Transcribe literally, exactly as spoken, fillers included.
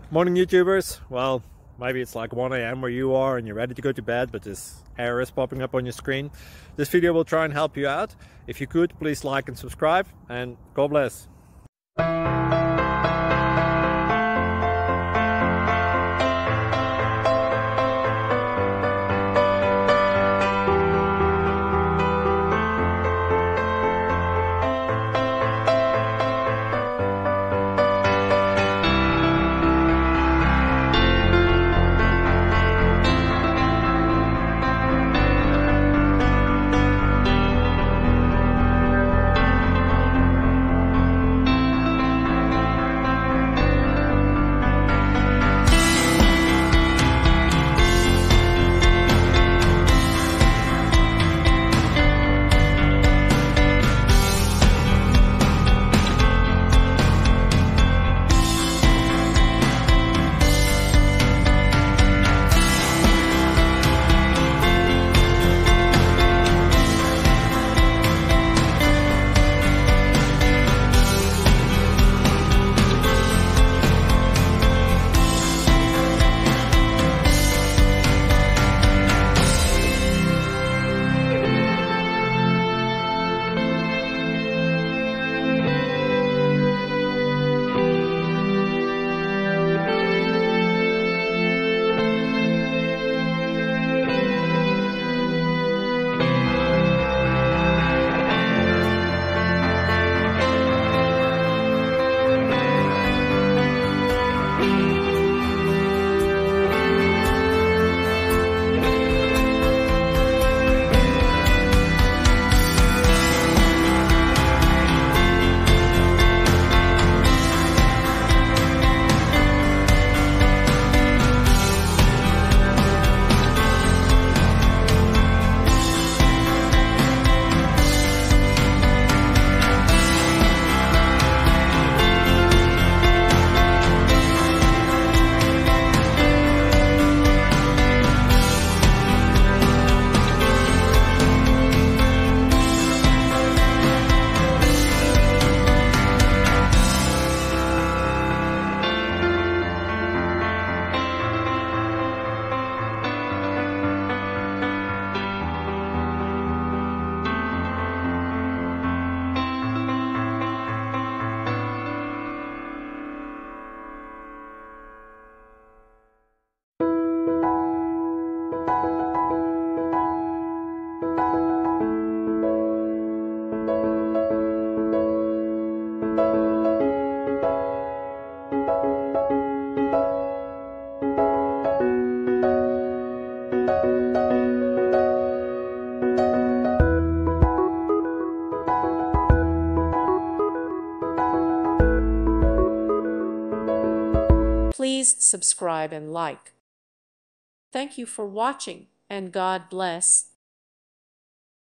Morning YouTubers. Well, maybe it's like one A M where you are and you're ready to go to bed, but this error is popping up on your screen. This video will try and help you out. If you could, please like and subscribe, and God bless. Please subscribe and like. Thank you for watching, and God bless.